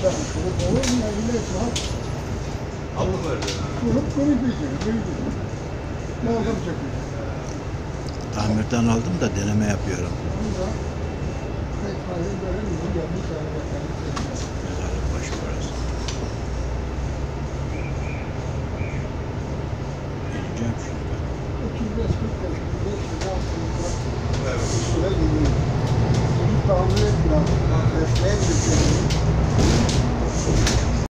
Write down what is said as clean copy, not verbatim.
Olur mu ya? Yine rahat. Altı verdi. Kurup diyecek. Ne adam çekiyor? Tamirden aldım da deneme yapıyorum. Mezarlık başı burası. Gideceğim şimdi ben. 35-40 yaşında süre gidiyor. Çocuk tahmin etmiyor. Mesleğe gidiyor.